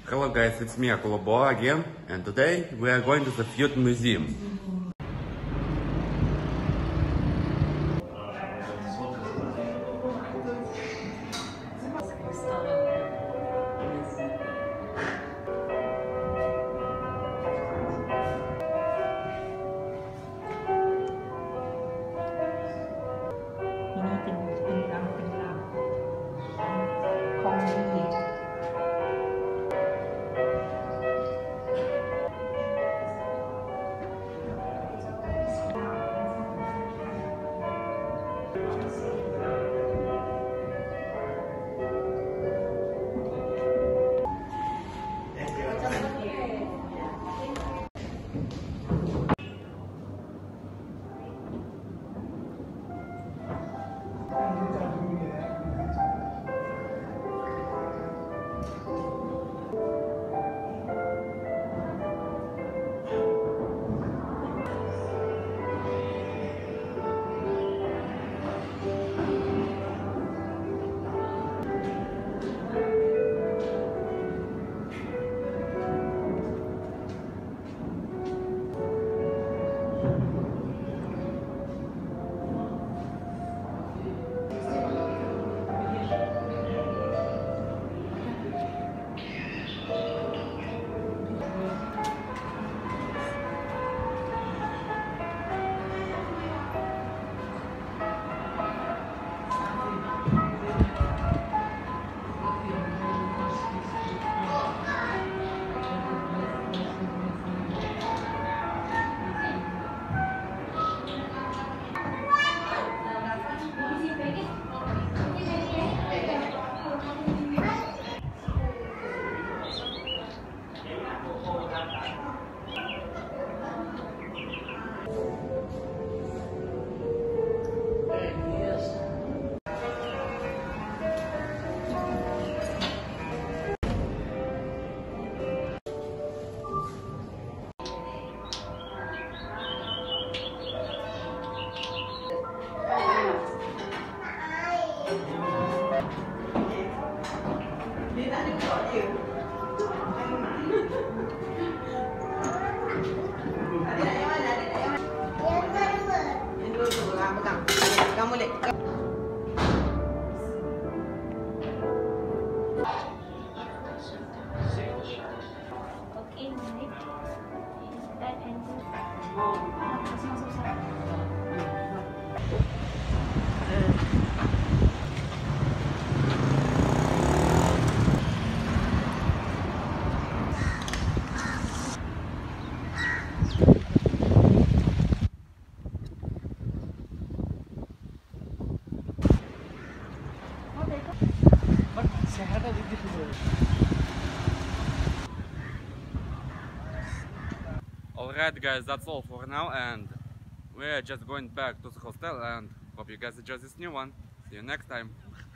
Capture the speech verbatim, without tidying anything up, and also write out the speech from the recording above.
Hello guys, it's me Akulaboa again, and today we are going to the Feud Museum. Alright guys, that's all for now, and we're just going back to the hostel, and hope you guys enjoy this new one. See you next time.